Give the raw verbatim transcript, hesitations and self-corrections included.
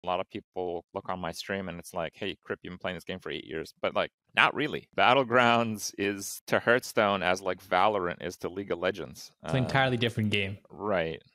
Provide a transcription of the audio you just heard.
A lot of people look on my stream and it's like, hey, Krip, you've been playing this game for eight years. But like, not really. Battlegrounds is to Hearthstone as like Valorant is to League of Legends. It's an Um, entirely different game. Right.